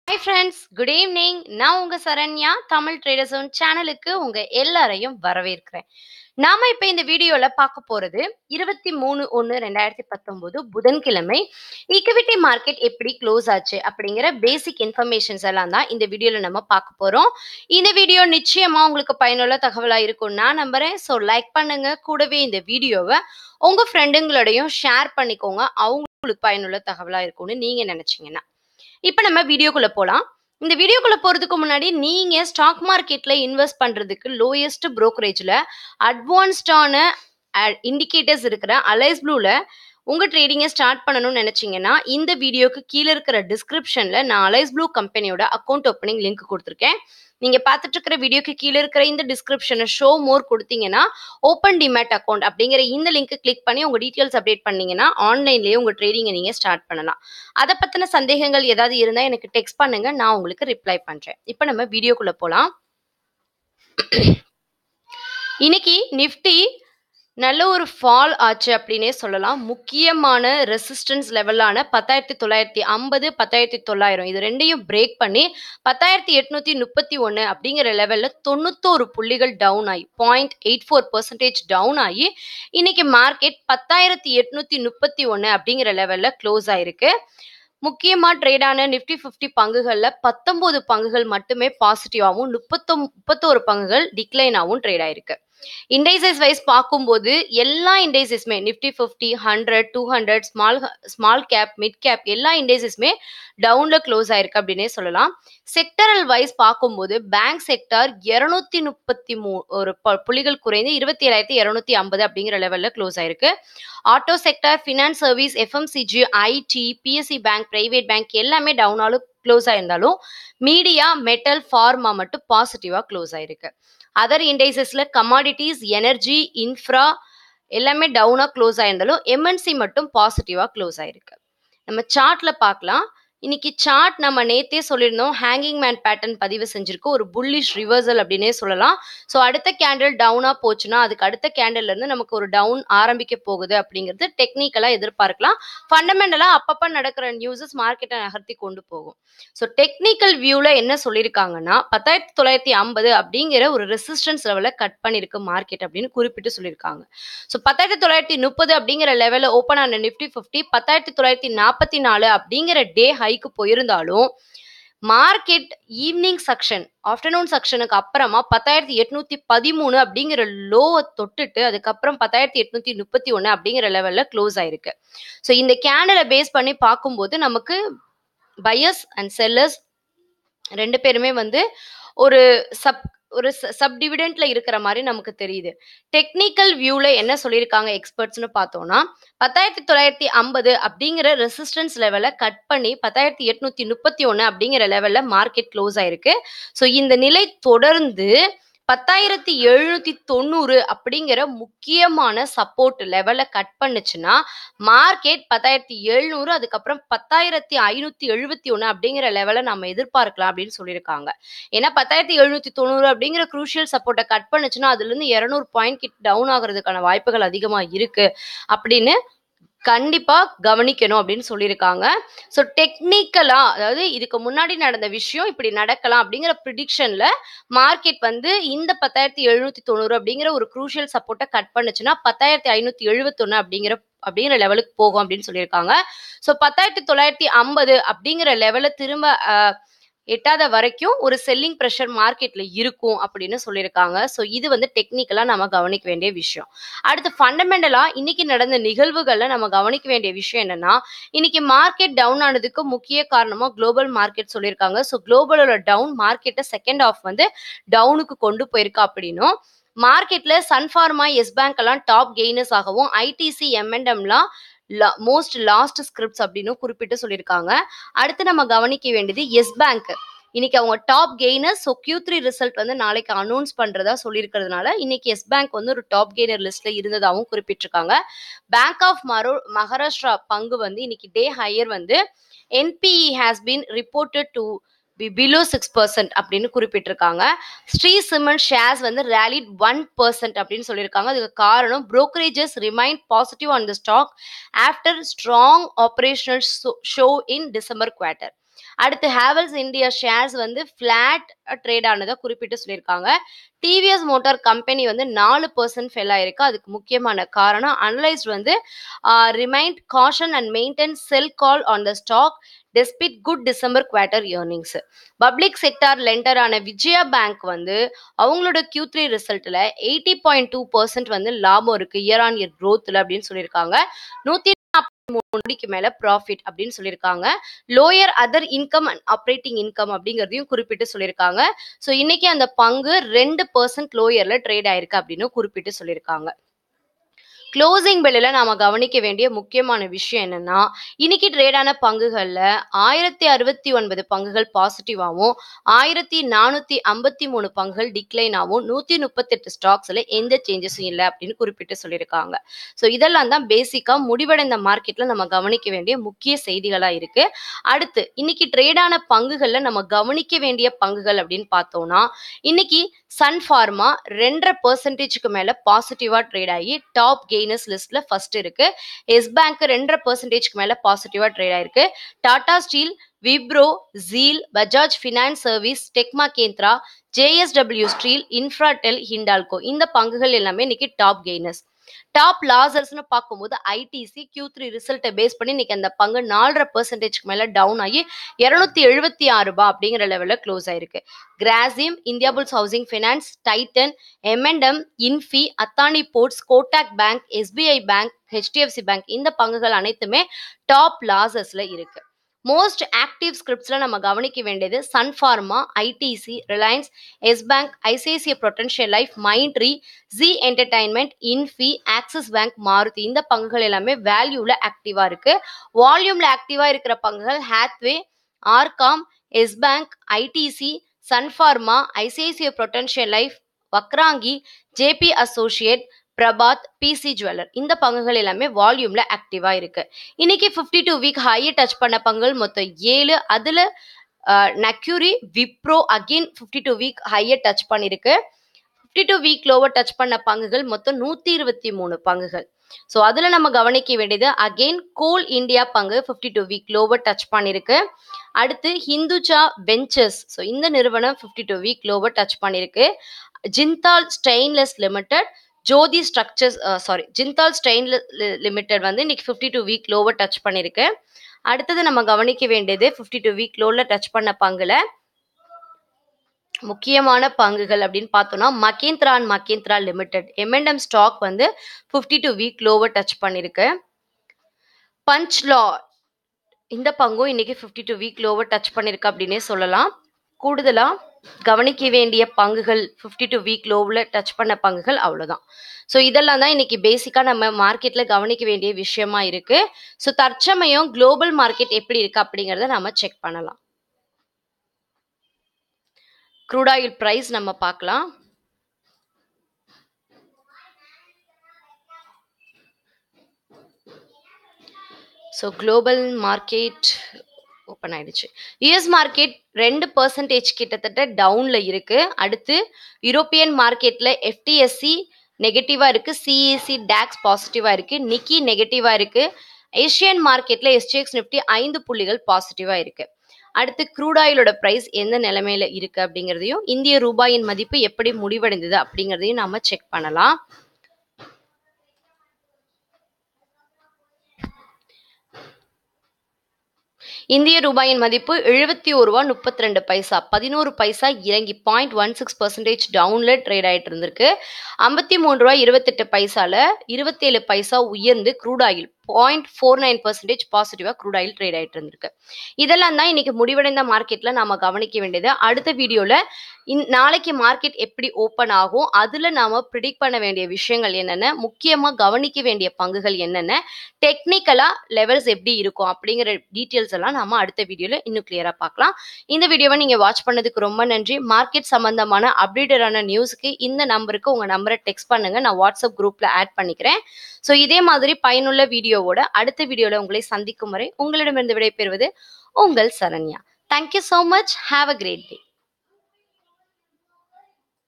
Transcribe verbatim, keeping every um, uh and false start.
Hi friends, good evening. நான் உங்க Saranya Tamil traders one சேனலுக்கு உங்க எல்லாரையும் வரவேற்கிறேன். நாம இப்ப இந்த வீடியோல பார்க்க போறது இருபத்தி மூணு ஒன்று ரெண்டாயிரத்தி பத்தொன்பது புதன்கிழமை ஈக்விட்டி மார்க்கெட் எப்படி க்ளோஸ் ஆச்சு அப்படிங்கிற பேசிக் இன்ஃபர்மேஷன்ஸ் எல்லாம் தான் இந்த வீடியோல நம்ம பார்க்க போறோம். இந்த வீடியோ நிச்சயமா உங்களுக்கு பயனுள்ள தகவலா இருக்கும் நான் நம்புறேன். ஸோ லைக் பண்ணுங்க, கூடவே இந்த வீடியோவை உங்க ஃப்ரெண்டுங்களோடையும் ஷேர் பண்ணிக்கோங்க, அவங்களுக்கு பயனுள்ள தகவலா இருக்கும்னு நீங்க நினைச்சீங்கன்னா. இப்போ நம்ம வீடியோக்குள்ள போலாம். இந்த வீடியோக்குள்ள போறதுக்கு முன்னாடி நீங்க ஸ்டாக் மார்க்கெட்ல இன்வெஸ்ட் பண்றதுக்கு லோயஸ்ட் brokerage-ல அட்வான்ஸ்டான இண்டிகேட்டர்ஸ் இருக்கிற அலைஸ் ப்ளூல உங்க ட்ரேடிங்கை ஸ்டார்ட் பண்ணணும்னு நினைச்சீங்கன்னா இந்த வீடியோக்கு கீழே இருக்கிற டிஸ்கிரிப்ஷன்ல நான் அலைஸ் ப்ளூ கம்பெனியோட அக்கௌண்ட் ஓப்பனிங் லிங்க் கொடுத்துருக்கேன். நீங்க பார்த்துட்டு இருக்கிற வீடியோக்கு கீழே இருக்கிற இந்த டிஸ்கிரிப்ஷனை ஷோ மோர் கொடுத்தீங்கன்னா ஓப்பன் டிமேட் அக்கௌண்ட் அப்படிங்கிற இந்த லிங்க் கிளிக் பண்ணி உங்க டீட்டெயில்ஸ் அப்டேட் பண்ணீங்கன்னா ஆன்லைன்லயே உங்க ட்ரேடிங்கை நீங்க ஸ்டார்ட் பண்ணலாம். அதை பத்தின சந்தேகங்கள் ஏதாவது இருந்தா எனக்கு டெக்ஸ்ட் பண்ணுங்க, நான் உங்களுக்கு ரிப்ளை பண்றேன். இப்போ நம்ம வீடியோக்குள்ள போலாம். இன்னைக்கு நிஃப்டி நல்ல ஒரு ஃபால் ஆச்சு அப்படின்னே சொல்லலாம். முக்கியமான ரெசிஸ்டன்ஸ் லெவலான பத்தாயிரத்தி தொள்ளாயிரத்தி ஐம்பது பத்தாயிரத்தி தொள்ளாயிரம் இது ரெண்டையும் பிரேக் பண்ணி பத்தாயிரத்தி எட்நூத்தி முப்பத்தி ஒன்று அப்படிங்கிற லெவல்ல தொண்ணூத்தோரு புள்ளிகள் டவுன் ஆகி point eight four percentage down ஆகி இன்னைக்கு மார்க்கெட் பத்தாயிரத்தி எட்நூத்தி முப்பத்தி ஒன்று அப்படிங்கிற லெவல்ல க்ளோஸ் ஆயிருக்கு. முக்கியமா ட்ரேடான நிஃப்டி ஃபிஃப்டி பங்குகள்ல பத்தொன்பது பங்குகள் மட்டுமே பாசிட்டிவாகவும் முப்பத்தொ முப்பத்தோரு பங்குகள் டிக்ளைனாகவும் ட்ரேட் ஆயிருக்கு. இண்டைசஸ் வைஸ் பார்க்கும்போது எல்லா இண்டைசஸ்மே Nifty fifty hundred two hundred small small cap mid cap எல்லா இண்டைசஸ்மே டவுன்ல க்ளோஸ் ஆயிருக்கு அப்படின்னே சொல்லலாம். செக்டரல் வைஸ் பார்க்கும்போது பேங்க் செக்டார் இருநூத்தி முப்பத்தி மூ ஒரு புள்ளிகள் குறைந்து இருபத்தி ஏழாயிரத்தி இருநூத்தி ஐம்பது அப்படிங்கிற லெவல்ல க்ளோஸ் ஆயிருக்கு. Auto sector, finance service, FMCG, IT, PSC bank, private bank எல்லாமே டவுனாலும் க்ளோஸ் ஆயிருந்தாலும் மீடியா, மெட்டல், ஃபார்மா மட்டும் பாசிட்டிவா க்ளோஸ் ஆயிருக்கு. அதர் இண்டைசஸ்ல கமாடிட்டிஸ், எனர்ஜி, இன்ஃப்ரா எல்லாமே டவுனா க்ளோஸ் ஆயிருந்தாலும் எம்என்சி மட்டும் பாசிட்டிவா க்ளோஸ் ஆயிருக்கு. நம்ம சார்ட்ல பார்க்கலாம். இன்னைக்கு சார்ட் நம்ம நேத்தே சொல்லியிருந்தோம், ஹேங்கிங் மேன் பேட்டர்ன் பதிவு செஞ்சிருக்கு, ஒரு புல்லிஷ் ரிவர்சல் அப்படின்னே சொல்லலாம். ஸோ அடுத்த கேண்டில் டவுனா போச்சுன்னா அதுக்கு அடுத்த கேண்டில்ல இருந்து நமக்கு ஒரு டவுன் ஆரம்பிக்க போகுது அப்படிங்கிறது டெக்னிக்கலா எதிர்பார்க்கலாம். ஃபண்டமெண்டலா அப்பப்ப நடக்கிற நியூஸஸ் மார்க்கெட்டை நகர்த்தி கொண்டு போகும். ஸோ டெக்னிக்கல் வியூல என்ன சொல்லியிருக்காங்கன்னா பத்தாயிரத்தி தொள்ளாயிரத்தி ஐம்பது அப்படிங்கிற ஒரு ரெசிஸ்டன்ஸ் லெவலை கட் பண்ணிருக்கு மார்க்கெட் அப்படின்னு குறிப்பிட்டு சொல்லியிருக்காங்க. ஸோ பத்தாயிரத்தி தொள்ளாயிரத்தி முப்பது அப்படிங்கிற லெவலில் ஓப்பன் ஆன நிஃப்டி ஃபிஃப்டி பத்தாயிரத்தி தொள்ளாயிரத்தி நாற்பத்தி நாலு அப்படிங்கிற டே ஹைக்கு போயிருந்தாலும் மார்க்கெட் ஈவினிங் செக்ஷன் ஆஃப்டர்நூன் செக்ஷனுக்கு அப்புறமா பத்தாயிரத்தி எட்நூத்தி பதிமூணு அப்படிங்கிற லோவை தொட்டுட்டு அதுக்கப்புறம் பத்தாயிரத்தி எட்நூத்தி முப்பத்தி ஒன்று அப்படிங்கிற லெவல்ல க்ளோஸ் ஆயிருக்கு. ஸோ இந்த கேண்டலை பேஸ் பண்ணி பார்க்கும்போது நமக்கு பையர்ஸ் அண்ட் செல்லர்ஸ் ரெண்டு பேருமே வந்து ஒரு சப் ஒரு சப் டிவிடெண்ட்ல இருக்கிற மாதிரி நமக்கு தெரியுது. டெக்னிக்கல் வியூல என்ன சொல்லியிருக்காங்க எக்ஸ்பர்ட்ஸ்னு பார்த்தோம்னா பத்தாயிரத்தி தொள்ளாயிரத்தி ஐம்பது அப்படிங்கிற ரெசிஸ்டன்ஸ் லெவலை கட் பண்ணி பத்தாயிரத்தி எட்நூத்தி முப்பத்தி ஒன்று அப்படிங்கிற லெவல்ல மார்க்கெட் க்ளோஸ் ஆயிருக்கு. ஸோ இந்த நிலை தொடர்ந்து பத்தாயிரத்தி எழுநூத்தி தொண்ணூறு அப்படிங்கிற முக்கியமான சப்போர்ட் லெவலை கட் பண்ணுச்சுன்னா மார்க்கெட் பத்தாயிரத்தி எழுநூறு அதுக்கப்புறம் பத்தாயிரத்தி ஐநூத்தி எழுபத்தி ஒன்று அப்படிங்கிற லெவலை நம்ம எதிர்பார்க்கலாம் அப்படின்னு சொல்லியிருக்காங்க. ஏன்னா பத்தாயிரத்தி எழுநூத்தி தொண்ணூறு அப்படிங்கிற குரூஷியல் சப்போர்ட்டை கட் பண்ணுச்சுன்னா அதுல இருந்து இருநூறு பாயிண்ட் கிட்ட டவுன் ஆகுறதுக்கான வாய்ப்புகள் அதிகமா இருக்கு அப்படின்னு கண்டிப்பா கவனிக்கணும் அப்படின்னு சொல்லியிருக்காங்க. ஸோ டெக்னிக்கலா அதாவது இதுக்கு முன்னாடி நடந்த விஷயம் இப்படி நடக்கலாம் அப்படிங்கிற ப்ரிடிக்ஷன்ல மார்க்கெட் வந்து இந்த பத்தாயிரத்தி எழுநூத்தி தொண்ணூறு அப்படிங்கிற ஒரு குரூஷியல் சப்போர்ட்டை கட் பண்ணுச்சுன்னா பத்தாயிரத்தி ஐநூத்தி எழுபத்தி ஒன்று அப்படிங்கிற அப்படிங்கிற லெவலுக்கு போகும் அப்படின்னு சொல்லியிருக்காங்க. ஸோ பத்தாயிரத்தி தொள்ளாயிரத்தி ஐம்பது அப்படிங்கிற லெவலை திரும்ப எட்டாத வரைக்கும் ஒரு செல்லிங் ப்ரெஷர் மார்க்கெட்ல இருக்கும் அப்படின்னு சொல்லியிருக்காங்க. ஸோ இது வந்து டெக்னிக்கலா நம்ம கவனிக்க வேண்டிய விஷயம். அடுத்து ஃபண்டமெண்டலா இன்னைக்கு நடந்த நிகழ்வுகள்ல நம்ம கவனிக்க வேண்டிய விஷயம் என்னன்னா இன்னைக்கு மார்க்கெட் டவுன் ஆனதுக்கு முக்கிய காரணமா குளோபல் மார்க்கெட் சொல்லியிருக்காங்க. ஸோ குளோபலோட டவுன் மார்க்கெட்டை செகண்ட் ஆஃப் வந்து டவுனுக்கு கொண்டு போயிருக்கா அப்படின்னும் மார்க்கெட்ல சன் ஃபார்மா, எஸ் பேங்க் எல்லாம் டாப் கெய்னர்ஸ் ஆகவும் ஐடிசி, எம் அண்ட் எம்லாம் மோஸ்ட் லாஸ்ட் ஸ்கிரிப்ட்ஸ் அப்படின்னு குறிப்பிட்டு சொல்லியிருக்காங்க. அடுத்து நம்ம கவனிக்க வேண்டியது எஸ் பேங்க். இன்னைக்கு அவங்க top gainer. So Q three result வந்து நாளைக்கு அனௌன்ஸ் பண்றதா சொல்லியிருக்கிறதுனால இன்னைக்கு எஸ் பேங்க் வந்து ஒரு டாப் கெய்னர் லிஸ்ட்ல இருந்ததாகவும் குறிப்பிட்டிருக்காங்க. பேங்க் ஆஃப் மரோ மகாராஷ்டிரா பங்கு வந்து இன்னைக்கு டே ஹையர் வந்து NPE has been reported to below six percent அப்படின்னு குறிப்பிட்டிருக்காங்க. ஸ்ரீ சிமெண்ட் ஷேர்ஸ் வந்து ரேலிட் ஒன் பர்சன்ட் அப்படின்னு சொல்லியிருக்காங்க. அதுக்கு காரணம் brokerages remain positive on the stock after strong operational show in December quarter. அடுத்து ஹேவல்ஸ் இந்தியா ஷேர்ஸ் வந்து ஃபிளாட் ட்ரேட் ஆனதை குறிப்பிட்டு சொல்லியிருக்காங்க. டிவிஎஸ் மோட்டார் கம்பெனி வந்து நாலு பர்சன்ட் ஃபெல் ஆயிருக்கு. அதுக்கு முக்கியமான காரணம் அனலைஸ்ட் வந்து remained caution and maintain sell call on the stock despite good December quarter earnings. Public sector லெண்டரான விஜயா பேங்க் வந்து அவங்களோட கியூ த்ரீ ரிசல்ட்ல எயிட்டி பாயிண்ட் டூ பர்சன்ட் வந்து லாபம் இருக்கு இயர் ஆன் இயர் க்ரோத்ல அப்படின்னு சொல்லியிருக்காங்க. நூத்தி மூணு கோடிக்கு மேல ப்ராஃபிட் அப்படின்னு சொல்லியிருக்காங்க. Lower other income and operating income அப்படிங்கிறதையும் குறிப்பிட்டு சொல்லியிருக்காங்க. ஸோ இன்னைக்கு அந்த பங்கு ரெண்டு பர்சன்ட் லோயர்ல ட்ரேட் ஆயிருக்கு அப்படின்னு குறிப்பிட்டு சொல்லியிருக்காங்க. க்ளோசிங் பெல்லில் நாம கவனிக்க வேண்டிய முக்கியமான விஷயம் என்னன்னா, இன்னைக்கு ட்ரேடான பங்குகள்ல ஆயிரத்தி அறுபத்தி ஒன்பது பங்குகள் பாசிட்டிவாகவும் ஆயிரத்தி நானூத்தி ஐம்பத்தி மூணு பங்குகள் டிக்ளைன் ஆகும் நூத்தி முப்பத்தி எட்டு ஸ்டாக்ஸ்ல எந்த சேஞ்சஸும் இல்லை அப்படின்னு குறிப்பிட்டு சொல்லியிருக்காங்க. ஸோ இதெல்லாம் தான் பேசிக்கா முடிவடைந்த மார்க்கெட்ல நம்ம கவனிக்க வேண்டிய முக்கிய செய்திகளா இருக்கு. அடுத்து இன்னைக்கு ட்ரேடான பங்குகள்ல நம்ம கவனிக்க வேண்டிய பங்குகள் அப்படின்னு பார்த்தோம்னா, இன்னைக்கு சன் ஃபார்மா ரெண்டரை பர்சன்டேஜ்க்கு மேல பாசிட்டிவா ட்ரேட் ஆகி டாப் கெய்னர்ஸ் லிஸ்ட்ல ஃபர்ஸ்ட் இருக்கு. எஸ் பேங்க் ரெண்டரை பர்சன்டேஜ்க்கு மேல பாசிட்டிவா ட்ரேட் ஆயிருக்கு. Tata Steel, Wipro, Zeel, Bajaj finance service, டெக்மா Mahindra, JSW steel, Infratel, Hindalco இந்த பங்குகள் எல்லாமே இன்னைக்கு டாப் கெய்னர்ஸ். டாப் லாசர்ஸ்னு பார்க்கும்போது ஐடிசி கியூ த்ரீ ரிசல்ட்டை பேஸ் பண்ணி இன்னைக்கு அந்த பங்கு நாலரை பர்சன்டேஜ்க்கு மேல டவுன் ஆகி இருநூத்தி எழுபத்தி ஆறு ரூபாய் அப்படிங்கிற லெவல்ல க்ளோஸ் ஆயிருக்கு. Grasim, India Bulls housing finance, Titan, M and M, Infy, Adani ports, Kotak bank, SBI bank, HDFC bank இந்த பங்குகள் அனைத்துமே டாப் லாசர்ஸ்ல இருக்கு. மோஸ்ட் ஆக்டிவ் ஸ்கிரிப்ட்ஸ்ல நம்ம கவனிக்க வேண்டியது Sun Pharma, ITC, Reliance, Yes Bank, ICICI potential life, Mindtree, Zee entertainment, Infy, Axis bank, Maruti இந்த பங்குகள் எல்லாமே வேல்யூல ஆக்டிவா இருக்கு. வால்யூம்ல ஆக்டிவா இருக்கிற பங்குகள் Hathway, RCom, Yes Bank, ITC, Sun Pharma, ICICI potential life, Vakrangee, JP associate, Prabhat, PC jeweller இந்த பங்குகள் எல்லாமே வால்யூம்ல ஆக்டிவா இருக்கு. இன்னைக்கு பிப்டி டூ வீக் ஹையை டச் பண்ண பங்குகள் மொத்தம் ஏழு. அதுல Naukri, Wipro again fifty two week ஹையை டச் பண்ணிருக்கு. Fifty two week lower touch பண்ண பங்குகள் மொத்தம் நூத்தி இருபத்தி மூணு பங்குகள். ஸோ அதுல நம்ம கவனிக்க வேண்டியது அகெயின் கோல் இந்தியா பங்கு fifty two week lower touch பண்ணிருக்கு. அடுத்து ஹிந்துஜா வெஞ்சர்ஸ், ஸோ இந்த நிறுவனம் fifty two week lower touch பண்ணிருக்கு. Jindal stainless limited, Jyoti structures sorry Jindal stainless limited வந்து இன்னைக்கு fifty two week lower touch பண்ணிருக்கு. அடுத்தது நம்ம கவனிக்க வேண்டியது பிப்டி டூ வீக் லோல டச் பண்ண பங்குல முக்கியமான பங்குகள் அப்படின்னு பார்த்தோம்னா Mahindra and Mahindra limited, M and M stock வந்து fifty two week lower touch பண்ணிருக்கு. பஞ்ச்லா இந்த பங்கும் இன்னைக்கு fifty two week lower touch பண்ணிருக்கு அப்படின்னே சொல்லலாம். கூடுதலா கவனிக்க வேண்டிய பங்குகள் பிப்டி டூ வீக் லோவில் டச் பண்ண பங்குகள் அவ்வளோதான். ஸோ இதெல்லாம் தான் இன்னைக்கு பேசிக்காக நம்ம மார்க்கெட்ல கவனிக்க வேண்டிய விஷயமா இருக்கு. ஸோ தற்சமயம் குளோபல் மார்க்கெட் எப்படி இருக்கு அப்படிங்கிறத நம்ம செக் பண்ணலாம். க்ரூட் ஆயில் பிரைஸ் நம்ம பார்க்கலாம். ஸோ குளோபல் மார்க்கெட் ஓப்பன் ஆயிடுச்சு. யூஎஸ் மார்க்கெட் ரெண்டு பர்சன்டேஜ் கிட்டத்தட்ட டவுன்ல இருக்கு. அடுத்து யூரோப்பியன் மார்க்கெட்ல எஃப்டிஎஸ்சி நெகட்டிவா இருக்கு, சிஇசி டாக்ஸ் பாசிட்டிவா இருக்கு, நிக்கி நெகட்டிவா இருக்கு. ஏஷியன் மார்க்கெட்ல எஸ்ஜிஎக்ஸ் நிஃப்டி ஐந்து புள்ளிகள் பாசிட்டிவா இருக்கு. அடுத்து க்ரூட் ஆயிலோட பிரைஸ் எந்த நிலைமையில இருக்கு அப்படிங்கிறதையும் இந்திய ரூபாயின் மதிப்பு எப்படி முடிவடைந்தது அப்படிங்கிறதையும் நாம செக் பண்ணலாம். இந்திய ரூபாயின் மதிப்பு எழுபத்தி ஒரு ரூபா முப்பத்தி ரெண்டு பைசா, பதினோரு பைசா இறங்கி பாயிண்ட் ஒன் சிக்ஸ் பர்சன்டேஜ் டவுன்ல ட்ரேட் ஆயிட்டு இருந்திருக்கு. ஐம்பத்தி மூணு ரூபாய் இருபத்தெட்டு பைசால இருபத்தி ஏழு பைசா உயர்ந்து crude oil point four nine percentage பாசிட்டிவா க்ரூட் ஆயில் ட்ரேட் ஆயிட்டு இருந்திருக்கு. இதெல்லாம் தான் இன்னைக்கு முடிவடைந்த மார்க்கெட்ல நாம கவனிக்க வேண்டியது. அடுத்த வீடியோல நாளைக்கு மார்க்கெட் எப்படி ஓப்பன் ஆகும், அதுல நாம ப்ரிடிக்ட் பண்ண வேண்டிய விஷயங்கள் என்னென்ன, முக்கியமா கவனிக்க வேண்டிய பங்குகள் என்னென்ன, டெக்னிக்கலா லெவல்ஸ் எப்படி இருக்கும் அப்படிங்கிற டீட்டெயில்ஸ் எல்லாம் நாம அடுத்த வீடியோல இன்னும் கிளியரா பார்க்கலாம். இந்த வீடியோவை நீங்க வாட்ச் பண்ணதுக்கு ரொம்ப நன்றி. மார்க்கெட் சம்பந்தமான அப்டேட்டடான நியூஸ்க்கு இந்த நம்பருக்கு உங்க நம்பரை டெக்ஸ்ட் பண்ணுங்க, நான் வாட்ஸ்அப் குரூப்ல ஆட் பண்ணிக்கிறேன். ஸோ இதே மாதிரி பயனுள்ள வீடியோவோட அடுத்த வீடியோல உங்களை சந்திக்கும் வரை உங்களிடமிருந்து விடைபெறுவது உங்கள் Saranya. Thank you so much. Have a great day.